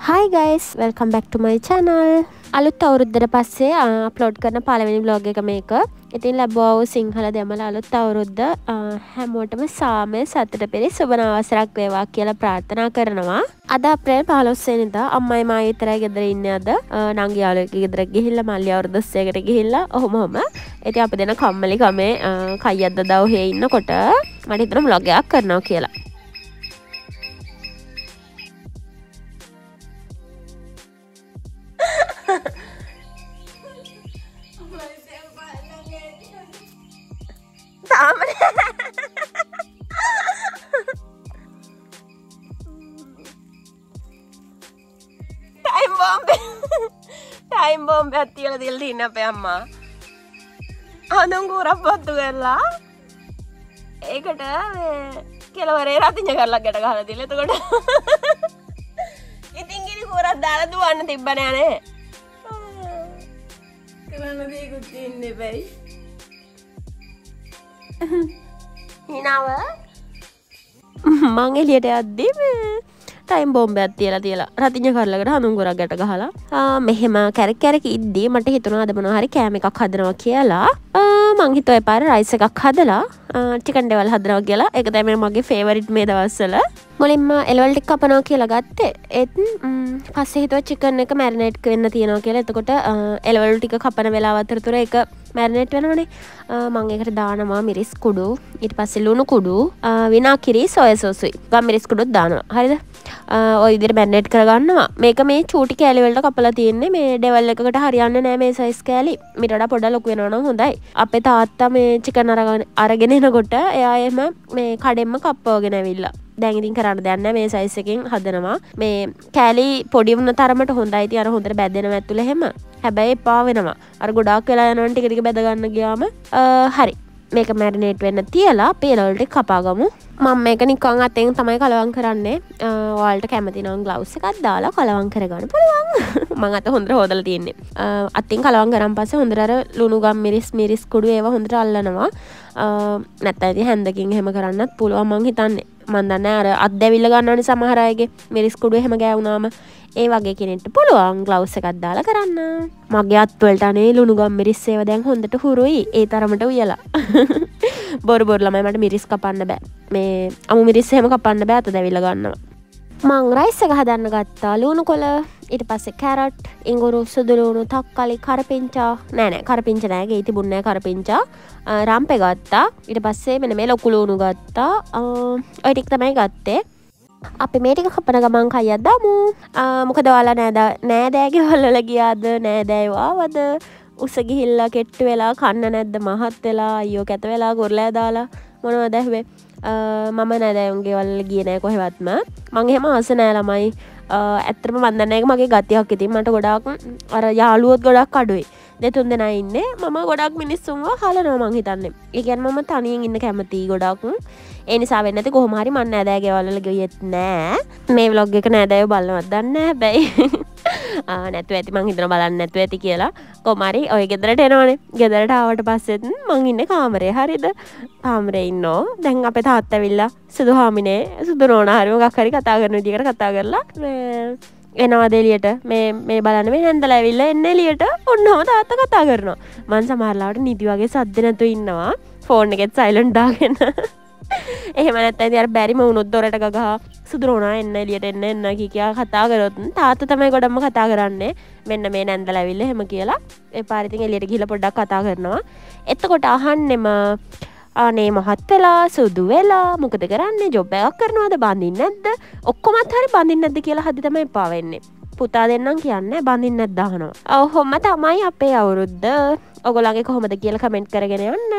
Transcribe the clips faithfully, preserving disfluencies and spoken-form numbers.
Hi guys, welcome back to my channel. අලුත් අවුරුද්දට පස්සේ upload කරන පළවෙනි vlog එක මේක. ඉතින් ලැබුවා වූ සිංහල දෙමළ අලුත් අවුරුද්ද හැමෝටම සාමය සතුට පිරි සුබ නවසරක් වේවා කියලා ප්‍රාර්ථනා කරනවා. අද අප්‍රේල් පහළොස් වෙනිදා අම්මයි මායි විතරයි ගෙදර ඉන්නේ අද. නංගි යාළුවෙක්ගේ ගෙදර ගිහිල්ලා මල්ලි අවුරුදු දහයකට ගිහිල්ලා ඔහොම ඔහොම. ඉතින් අපි දෙන කම්මැලි කමේ කයියක් දදාව හේ ඉන්නකොට මට හිතුණා vlog එකක් කරනවා කියලා. Time bomb time bomb එකක් තියලා තියලා තින්න අපේ අම්මා අනුන් කුරක් පත්තු කරලා ඒකට මේ කෙලවරේ රතිඤ්ඤ කරලා ගැට ගහලා තියලා එතකොට ඉතින් ගිනි කුරක් දාලා දුවන්න තිබ්බනේ අනේ කරන්න දෙයක්වත් තියන්නේ බැයි හිනාව මං එළියට යද්දී මේ ටයිම් බෝම්බයක් තියලා තියලා රතිඤ්ඤ කරලකට හඳුන් ගොරක් ගැට ගහලා මෙහෙම කැරක් කැරක ඉද්දී මට හිතුණා අද මොනවා හරි කෑම එකක් හදනවා කියලා මං හිතුවා ඒ පාර රයිස් එකක් හදලා චිකන් ඩෙවල් හදනවා කියලා ඒක තමයි මගේ ෆේවරිට් මේ දවස්වල මුලින්ම එළවලු ටික කපනවා කියලා ගත්තේ ඒත් පස්සේ හිතුවා චිකන් එක මැරිනේට් වෙන්න තියනවා කියලා එතකොට එළවලු ටික කපන වෙලාව අතරතුර ඒක මැරිනේට් වෙනවනේ මම ඒකට දානවා මිරිස් කුඩු ඊට පස්සේ ලුණු කුඩු විනාකිරි සොයා සෝසුයි ගම් මිරිස් කුඩුත් දානවා හරිද ඔය විදිහට මැරිනේට් කරගන්නවා මේක මේ චූටි කෑලි වලට කපලා තියෙන්නේ මේ ඩෙවල් එකකට හරියන්නේ නැහැ මේ සයිස් කෑලි මීට වඩා පොඩ්ඩක් ලොකු වෙනවා නම් හොඳයි අපේ තාත්තා මේ චිකන් අරගෙන අරගෙන එනකොට එයා එහෙම මේ කඩෙන්ම කප්පවගෙන ඇවිල්ලා දැන් ඉතින් කරන්න දෙයක් නැහැ මේ සයිස් එකෙන් හදනවා මේ කෑලි පොඩි වුණ තරමට හොඳයි ඉතින් අර හොඳට බැදෙනවා ඇතුළේ එහෙම හැබැයි එපා වෙනවා අර ගොඩාක් වෙලා යනවනේ ටික ටික බැද ගන්න ගියාම හරි මේක මැරිනේට් වෙන්න තියලා පේලවල ටික කපා ගමු මම මේක නිකන් අතෙන් තමයි කලවම් කරන්නේ ඔයාලට කැමති නම් ග්ලව්ස් එකක් දාලා කලවම් කරගන්න පුළුවන් මම අත හොඳට හොදලා තියෙන්නේ අතින් කලවම් කරන් පස්සේ හොඳට අර ලුණු ගම් මිරිස් මිරිස් කුඩු ඒවා හොඳට අල්ලනවා නැත්නම් ඉතින් හැන්දකින් එහෙම කරන්නත් පුළුවන් මං හිතන්නේ මන් දන්නේ අර අත් දැවිල්ල ගන්නවනේ සමහර අයගේ මිරිස් කුඩු එහෙම ගෑවුනාම ඒ වගේ කෙනෙක්ට පුළුවන් ග්ලව්ස් එකක් දාලා කරන්න මගේ අත් වලට අනේ ලුණු ගම් මිරිස් ඒවා දැන් හොඳට හුරුයි ඒ තරමට උයලා බොරු බොරු ළමයි මට මිරිස් කපන්න බෑ මේ අමු මිරිස් එහෙම කපන්න බෑ අත දැවිල්ල ගන්නවා මං රයිස් එක හදන්න ගත්තා ලුණු කොළ ඊට පස්සේ කැරට් ඉඟුරු සුදු ලුණු තක්කාලි කරපිංචා නෑ නෑ කරපිංචා නෑ ගේ තිබුණේ නෑ කරපිංචා රම්පේ ගත්තා ඊට පස්සේ මෙන්න මේ ලොකු ලුණු ගත්තා ඔය ටික තමයි ගත්තේ අපි මේ ටික කපන ගමන් කයියක් දාමු මොකද ඔයාලා නෑ නෑදෑගේ වල ගියාද නෑදෑයෝ ආවද උස ගිහිල්ලා කෙට්ටු වෙලා කන්න නැද්ද මහත් වෙලා අයියෝ කැත වෙලා ගොරලා දාලා මොනවද ඇහුවේ මම නෑදෑයුන්ගේ වල ගියේ නෑ කොහෙවත්ම මං එහෙම ආස නෑ ළමයි ඇත්තටම මන් දන්නේ ඒක මගේ ගතියක් ඉතින් මට ගොඩාක් අර යාළුවොත් ගොඩක් අඩුයි දෙතුන් දෙනා ඉන්නේ මම ගොඩක් මිනිස්සුන්ව හලනවා මං හිතන්නේ ඒ කියන්නේ මම තනියෙන් ඉන්න කැමතියි ගොඩක් ඒ නිසා වෙන්නේ නැති කොහොම හරි මන් නෑදෑයගේ වල ගියෙත් නෑ මේ vlog එක නෑදෑයෝ බලනවත් දන්නේ නැහැ හැබැයි නැතුව ඇති මං හිතනවා බලන්න නැතුව ඇති කියලා කොහොම හරි ඔය ගෙදරට එනවනේ ගෙදරට ආවට පස්සෙත් මං ඉන්නේ කාමරේ හරිද කාමරේ ඉන්නෝ දැන් අපේ තාත්තා ඇවිල්ලා සුදු හාමිනේ සුදු නෝනා හරි මොකක් හරි කතා කරන විදිහකට කතා කරලා එනවා එළියට මේ මේ බලන්න මේ නැන්දලා ඇවිල්ලා එන්නේ එළියට ඔන්නම තාත්තා කතා කරනවා මං සමහරලාවට නිදි වගේ සද්ද නැතුව ඉන්නවා ෆෝන් එකෙත් සයිලන්ට් දාගෙන එහෙම නැත්නම් ඉතින් අර බැරිම වුණොත් දොරට ගගහ සුදු නෝනා එන්න එළියට එන්න එන්න කී කියා කතා කරොත් තාත්තා තමයි ගොඩක්ම කතා කරන්නේ මෙන්න මේ නැන්දලා ඇවිල්ලා එහෙම කියලා ඒ පාර ඉතින් එළියට ගිහලා පොඩ්ඩක් කතා කරනවා එතකොට අහන්නෙම අනේ මහත් වෙලා සුදු වෙලා මොකද කරන්නේ ජොබ් එකක් කරනවද බඳින්නේ නැද්ද ඔක්කොමත් හරි බඳින්නේ නැද්ද කියලා හදි තමයි එපා වෙන්නේ පුතා දෙන්නම් කියන්නේ බඳින්නේ නැද්ද අහනවා ඔහොම තමයි අපේ අවුරුද්ද ඔයගොල්ලන්ගේ කොහොමද කියලා කමෙන්ට් කරගෙන යන්න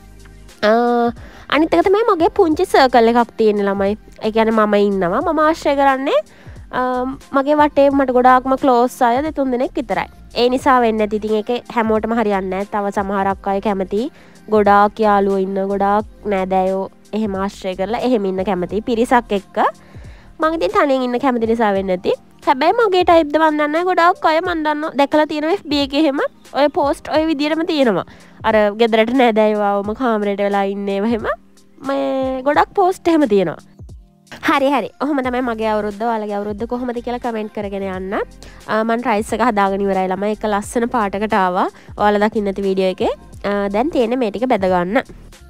අනිත් එක තමයි මගේ පුංචි සර්කල් එකක් තියෙන ළමයි ඒ කියන්නේ මම ඉන්නවා මම ආශ්‍රය කරන්නේ මගේ වටේ මට ගොඩාක්ම ක්ලෝස් අය දෙතුන් දෙනෙක් විතරයි ඒ නිසා වෙන්නේ නැති ඉතින් ඒක හැමෝටම හරියන්නේ නැහැ තව සමහරක් අය කැමති ගොඩාක් යාළුවෝ ඉන්න ගොඩාක් නෑදෑයෝ එහෙම ආශ්‍රය කරලා එහෙම ඉන්න කැමති පිරිසක් එක්ක මම ඉතින් තනියෙන් ඉන්න කැමති නිසා වෙන්නේ නැති හැබැයි මගේ ටයිප්ද මන් දන්නේ නැහැ ගොඩාක් අය මන් දන්නවා දැකලා තියෙනවා F B එකේ එහෙම ඔය පෝස්ට් ඔය විදියටම තියෙනවා අර ගෙදරට නෑදෑයෝ ආවම කාමරේට වෙලා ඉන්නේ එහෙම මේ ගොඩක් පෝස්ට් එහෙම තියෙනවා හරි හරි ඔහොම තමයි මගේ අවුරුද්ද ඔයාලගේ අවුරුද්ද කොහොමද කියලා කමෙන්ට් කරගෙන යන්න. මම රයිස් එක හදාගෙන ඉවරයි ළමයි. එක ලස්සන පාටකට ආවා. ඔයාලා දකින්න ඇති වීඩියෝ එකේ. දැන් තියෙන්නේ මේ ටික බෙද ගන්න.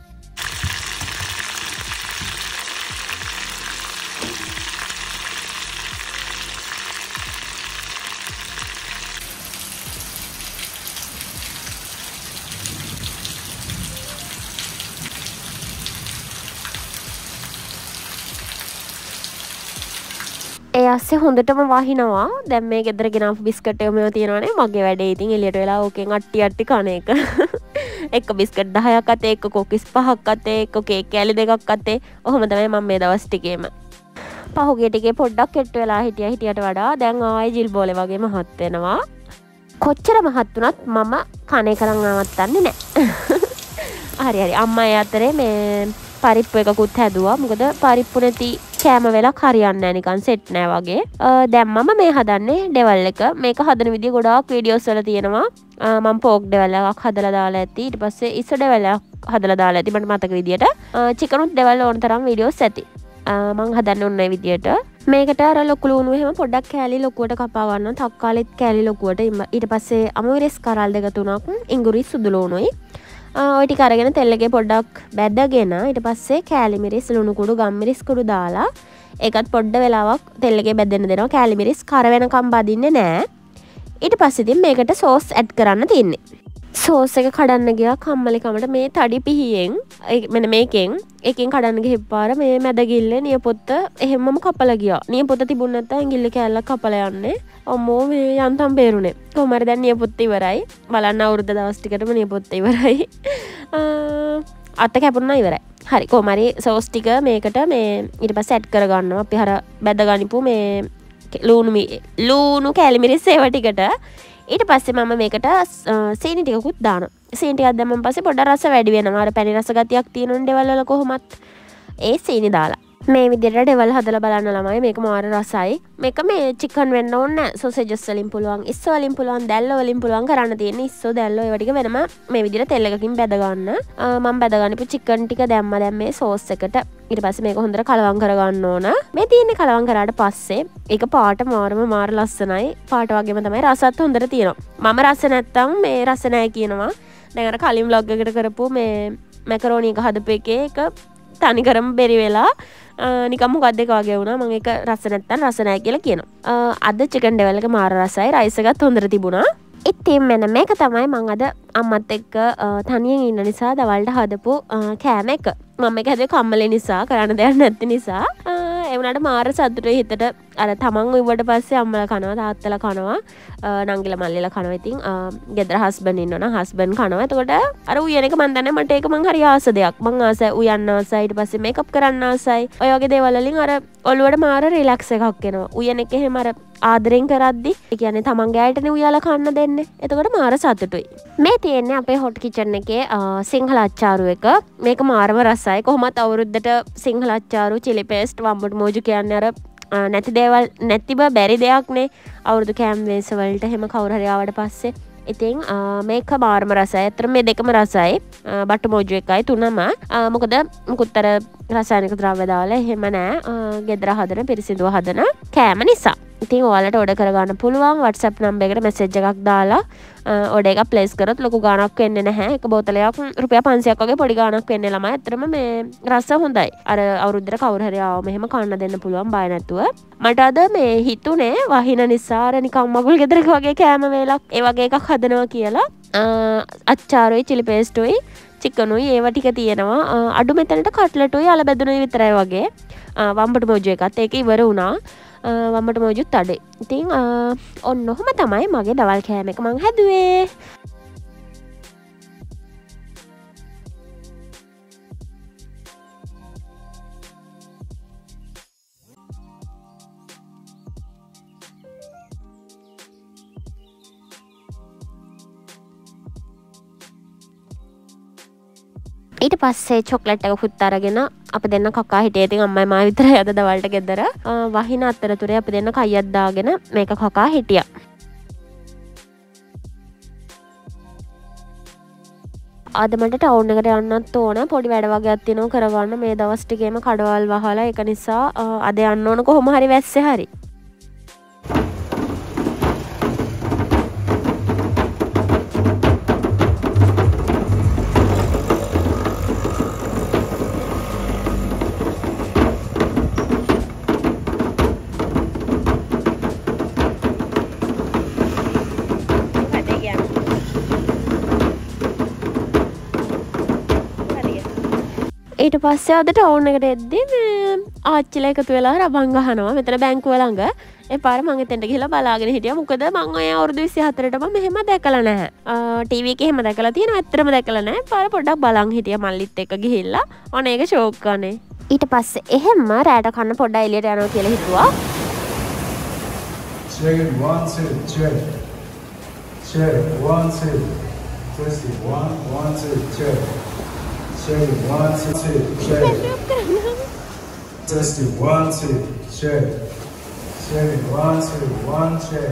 ඒ අස්සේ හොඳටම වහිනවා. දැන් මේ ගෙදර ගෙනාපු බිස්කට් එක මේව තියෙනවානේ මගේ වැඩේ. ඉතින් එළියට වෙලා ඕකෙන් අට්ටි අට්ටි කන එක. එක බිස්කට් දහයක් අතේ, එක කොකිස් පහක් අතේ, එක කේක් කෑලි දෙකක් අතේ. ඔහොම තමයි මම මේ දවස් ටිකේම. පහුගිය ටිකේ පොඩ්ඩක් කෙට්ටු වෙලා හිටියා හිටියට වඩා දැන් ආයේ ජිල් බෝලේ වගේ මහත් වෙනවා. කොච්චර මහත් වුණත් මම කණේ කරන් නවත්තන්නේ නැහැ. හරි හරි අම්මා ඒ අතරේ මේ පරිප්පු එකකුත් හැදුවා. මොකද පරිප්පු නැති කෑම වෙලක් හරියන්නේ නැහැ නිකන් සෙට් නෑ වගේ. දැන් මම මේ හදන්නේ ඩෙවල් එක. මේක හදන විදිය ගොඩාක් වීඩියෝස් වල තියෙනවා. මම පෝක් ඩෙවල් එකක් හදලා දාලා ඇති. ඊට පස්සේ ඉස ඩෙවල් එකක් හදලා දාලා ඇති. මට මතක විදියට. චිකනුත් ඩෙවල් ඕන තරම් වීඩියෝස් ඇති. මම හදන්නේ ඔන්න ඒ විදියට. මේකට අර ලොකු ලුණු එහෙම පොඩ්ඩක් කෑලි ලොකුවට කපා ගන්නවා. තක්කාලිත් කෑලි ලොකුවට. ඊට පස්සේ අමුවිරස් කරල් දෙක තුනක් ඉඟුරි සුදු ලුණුයි. ඔය ටික අරගෙන තෙල් එකේ පොඩ්ඩක් බැදගෙන ඊට පස්සේ කෑලි මිරිස් ලුණු කුඩු ගම් මිරිස් කුඩු දාලා ඒකත් පොඩ්ඩ වෙලාවක් තෙල් එකේ බැදෙන්න දෙනවා. කෑලි මිරිස් කර වෙනකම් බදින්නේ නෑ. ඊට පස්සේ ඉතින් මේකට සෝස් ඇඩ් කරන්න තියෙන්නේ. සෝස් එක කඩන්න ගියා කම්මලි කමට මේ තඩි පිහියෙන් මෙන්න මේකෙන් එකෙන් කඩන්න ගිහපාර මේ මැදගිල්ලේ නියපොත්ත එහෙමම කපලා ගියා. නියපොත්ත තිබුණ නැත්නම් ඇඟිල්ල කෑල්ලක් කපලා යන්නේ. අම්මෝ මේ යන්තම් බේරුනේ. කොහොම හරි දැන් නියපොත්ත ඉවරයි. බලන්න අවුරුද්ද දවස් ටිකටම නියපොත්ත ඉවරයි. අත කැපුණා ඉවරයි. හරි කොහොම හරි සෝස් ටික මේකට මේ ඊට පස්සේ ඇඩ් කර ගන්නවා. අපි අර බැද ගනිපු මේ ලුණු ලුණු කෑලි මිරිස් ඒව ටිකට ඊට පස්සේ මම මේකට සීනි ටිකකුත් දානවා. සීනි ටිකක් දැම්මම පස්සේ පොඩ්ඩක් රස වැඩි වෙනවා. අර පැණි රස ගතියක් තියෙනුනේ ඩෙවල් වල කොහොමත්. ඒ සීනි දාලා. මේ විදිහට ඩෙවල් හදලා බලන්න ළමයි. මේක මාර රසයි. මේක මේ චිකන් වෙන්න ඕනේ නැහැ. සොසේජස් වලින් පුළුවන්, ඉස්සෝ වලින් පුළුවන්, දැල්ල වලින් පුළුවන් කරන්න තියෙන්නේ. ඉස්සෝ දැල්ල ඒව ටික වෙනම මේ විදිහට තෙල් එකකින් බැද ගන්න. මම බැද ගන්නපු චිකන් ටික දැම්මා දැන් මේ සෝස් එකට. ඊට පස්සේ මේක හොඳට කලවම් කරගන්න ඕන. මේ තියෙන්නේ කලවම් කරාට පස්සේ ඒක පාට මාරම මාර ලස්සනයි. පාට වගේම තමයි රසත් හොඳට තියෙනවා. මම රස නැත්තම් මේ රස නැහැ කියනවා. දැන් අර කලින් vlog එකකට කරපු මේ මැකරෝනි එක හදපු එකේ එක තනි කරම බෙරි වෙලා නිකම් මොකක්ද එක වගේ වුණා. මම ඒක රස නැත්තම් රස නැහැ කියලා කියනවා. අද චිකන් ඩෙවල් එක මාර රසයි. රයිස් එකත් හොඳට තිබුණා. ඉතින් මෙන්න මේක තමයි මම අද අම්මත් එක්ක තනියෙන් ඉන්න නිසා දවල්ට හදපු කෑම එක. මම මේක හැදුවේ කම්මලේ නිසා, කරන්න දෙයක් නැති නිසා. ඒ වුණාට මාර සතුටුයි හිතට. අර තමන් උඹට පස්සේ අම්මලා කනවා, තාත්තලා කනවා, නංගිලා මල්ලිලා කනවා. ඉතින් ගෙදර හස්බන්ඩ් ඉන්නවනම් හස්බන්ඩ් කනවා. එතකොට අර උයන එක මන් දන්නේ මට ඒක මං හරි ආස දෙයක්. මං ආසයි උයන්න ආසයි, ඊට පස්සේ මේකප් කරන්න ආසයි. ඔය වගේ දේවල් වලින් අර ඔළුවට මාර රිලැක්ස් එකක් එනවා. උයන එක එහෙම අර ආදරෙන් කරද්දි ඒ කියන්නේ තමන්ගේ අයටනේ උයාලා කන්න දෙන්නේ. එතකොට මාර සතුටුයි. මේ තියෙන්නේ අපේ හොට් කිචන් එකේ සිංහල අච්චාරු එක. මේක මාරම රසයි. කොහොමත් අවුරුද්දට සිංහල අච්චාරු, චිලි පේස්ට්, වම්බුඩු මෝජු කියන්නේ අර නැති දේවල් නැතිව බැරි දෙයක්නේ. අවුරුදු කෑම්වේස වලට එහෙම කවුරු හරි ආවට පස්සේ ඉතින් මේක මාරම රසයි. අතර මේ දෙකම රසයි. බටු මෝජු එකයි තුනම. මොකද මුකුත් අර රසායනික ද්‍රව්‍ය දාලා එහෙම නෑ. ගෙදර හදන පිරිසිදුව හදන කෑම නිසා. ඉතින් ඔයාලට ඕඩර් කරගන්න පුළුවන්. WhatsApp නම්බර් එකට මැසේජ් එකක් දාලා ඕඩර් එකක් ප්ලේස් කරොත් ලොකු ගාණක් වෙන්නේ නැහැ. එක බෝතලයක් රුපියල් පන්සියයක් වගේ පොඩි ගාණක් වෙන්නේ ළමයි. ඇත්තටම මේ රස හොඳයි. අර අවුරුද්දට කවුරු හරි ආවම එහෙම කන්න දෙන්න පුළුවන් බය නැතුව. මට අද මේ හිතුනේ වහින නිසා අර නිකන් මගුල් ගෙදරක වගේ කෑම වේලක් ඒ වගේ එකක් හදනවා කියලා. අච්චාරුයි, චිලි පේස්ටුයි, චිකනුයි ඒව ටික තියෙනවා. අඩු මෙතනට කට්ලටුයි අල බැදුනුයි විතරයි වගේ. වම්බට මෝජු එකත් ඒක ඉවර වුණා. වම්බට මෝජුත් අඩේ. ඉතින් ඔන්න ඔහොම තමයි මගේ දවල් කෑම එක මං හැදුවේ. ඊට පස්සේ චොක්ලට් එකකුත් අරගෙන අපි දෙන්න කකා හිටියේ. ඉතින් අම්මයි මායි විතරයි අද දවල්ට ගෙදර. වහින අතරතුරේ අපි දෙන්න කයියක් දාගෙන මේක කකා හිටියා. අද මට ටවුන් එකට යන්නත් ඕන පොඩි වැඩ වගේක් තියෙනවා කරගන්න මේ දවස් ටිකේම කඩවල් වහලා ඒක නිසා අද යන්න ඕන කොහොම හරි වැස්සේ හරි ඊට පස්සේ අද ටවුන් එකට එද්දි මේ ආච්චිලා එකතු වෙලා රබන් ගහනවා මෙතන බැංකුව ළඟ ඒ පාර මම එතෙන්ට ගිහලා බලාගෙන හිටියා මොකද මම ඔය අවුරුදු විසිහතරටම මෙහෙම දැකලා නැහැ ටීවී එකේ එහෙම දැකලා තියෙනවා ඇත්තටම දැකලා නැහැ පාර පොඩ්ඩක් බලන් හිටියා මල්ලිත් එක්ක ගිහිල්ලා ඔන්න ඒක ෂෝක් ගානේ ඊට පස්සේ එහෙම රැට කන්න පොඩ්ඩක් එළියට යනවා කියලා හිතුවා check one two check check one two test one one two check check one two check test one two check check one two one check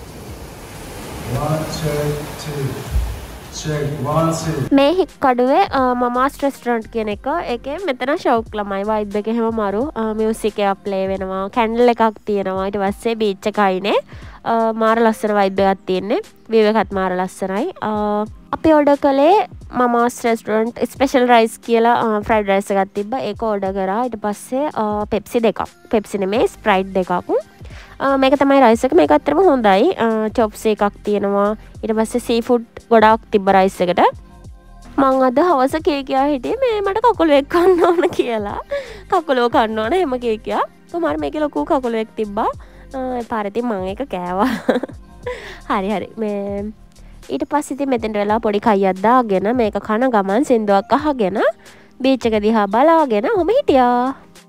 one check two check one two මේ හික්කඩුවේ මමාස් restaurant කියන එක ඒකේ මෙතන ෂවුක් ළමයි vibe එක එහෙම මරු music එකක් ප්ලේ වෙනවා කැන්ඩල් එකක් තියෙනවා ඊට පස්සේ බීච් එකයිනේ මාර ලස්සන වයිබ් එකක් තියෙන්නේ වීව් එකත් මාර ලස්සනයි අපි ඕඩර් කළේ මමාස් රෙස්ටොරන්ට් ස්පෙෂල් රයිස් කියලා ෆ්‍රයිඩ් රයිස් එකක් තිබ්බා ඒක ඕඩර් කරා ඊට පස්සේ පෙප්සි දෙකක් පෙප්සි නෙමෙයි ස්ප්‍රයිට් දෙකක් මේක තමයි රයිස් එක මේක අත්‍තරම හොඳයි චොප්ස් එකක් තියෙනවා ඊට පස්සේ සී ෆුඩ් ගොඩාක් තිබ්බ රයිස් එකට මං අද හවස කේ කියා හිටියේ මේ මට කකුලුවෙක් කන්න ඕන කියලා කකුලුව කන්න ඕන එහෙම කේ කියා කොහොම මේකේ ලොකු කකුලුවෙක් තිබ්බා ඒ පාරේ ඉතින් මං ඒක කෑවා හරි හරි මේ ඊට පස්සේ ඉතින් මෙතෙන්ට වෙලා පොඩි කයියක් දාගෙන මේක කන ගමන් සින්දුවක් අහගෙන බීච් එක දිහා බලාගෙන ඔහම හිටියා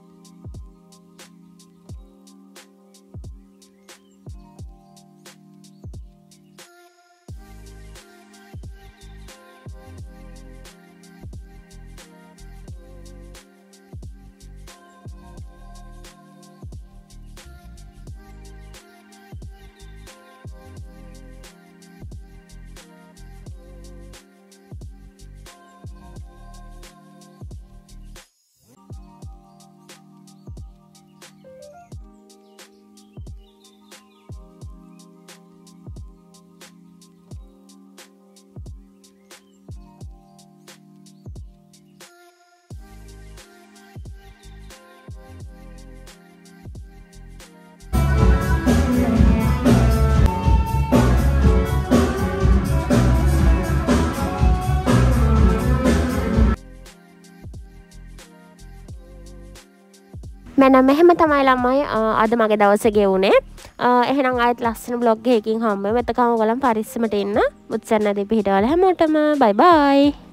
මම මෙහෙම තමයි ළමයි අද මගේ දවසේ ගෙවුනේ එහෙනම් ආයෙත් ලස්සන බ්ලොග් එකකින් හම්බෙමු එතකම ඔයගොල්ලන් පරිස්සමට ඉන්න මුත්සන්න දෙපි හිටවල හැමෝටම බයි බයි